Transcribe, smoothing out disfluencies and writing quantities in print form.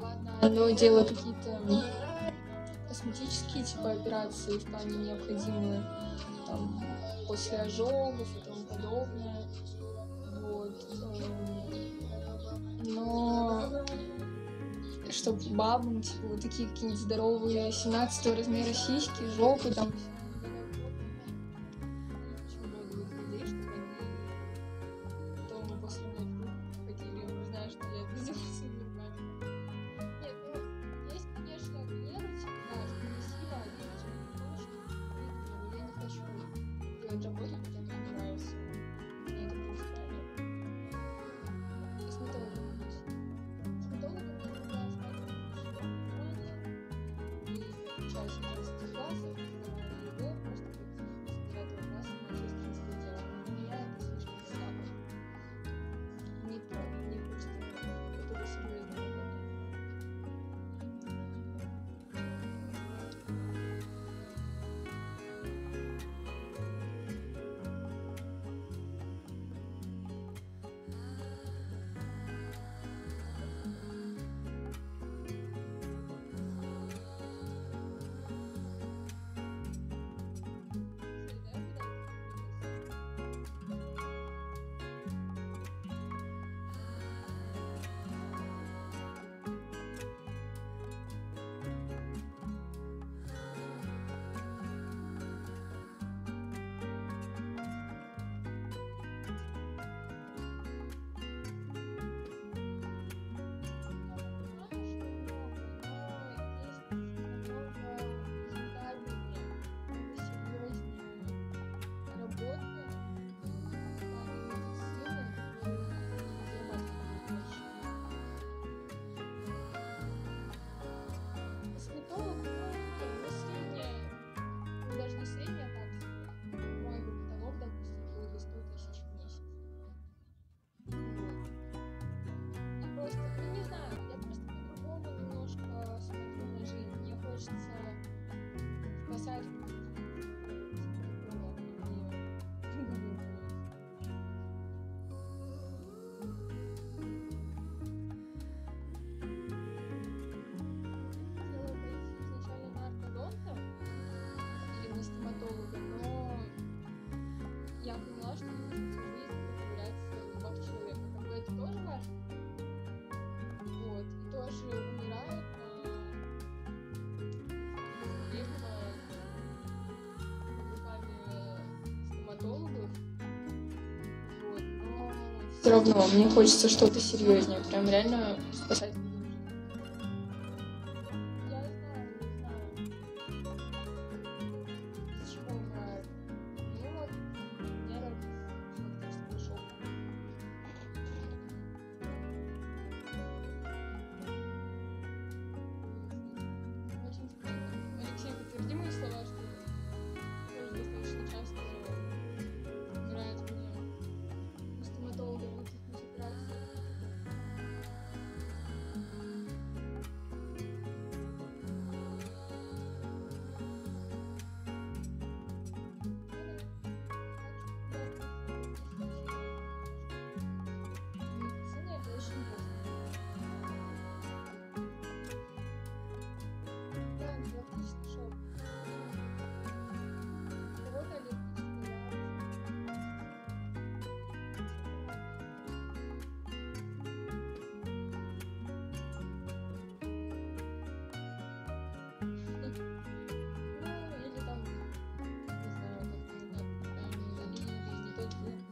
Оно делает какие-то косметические типа операции в плане необходимые там после ожогов и тому подобное. Вот. Но чтобы бабам, типа, вот такие какие-нибудь здоровые 17 размера сиськи, жопы там. Потом после меня ходили, не знаю, что я это сделала своими руками. Нет, ну, есть, конечно, примеры, типа, да, что красиво, а есть что но я не хочу делать работу, которая мне не нравится. Мне это не устраивает. Косметологом быть. Косметологом я могла стать и часть 11 классов, ЕГЭ, просто с 9 класса начать это делать. Но для меня это слишком слабо. Не то, мне хочется какой-то серьезной работы. Спасать изначально на ортодонта или на стоматолога, но я поняла, что мне нужно всю жизнь проявлять любовь к человеку. Как бы это тоже важно. Вот. И тоже умирают стоматологов. Вот. Но все равно мне хочется что-то серьезнее. Прям реально спасать. Или там, не знаю, как-то, да, удалили везде тот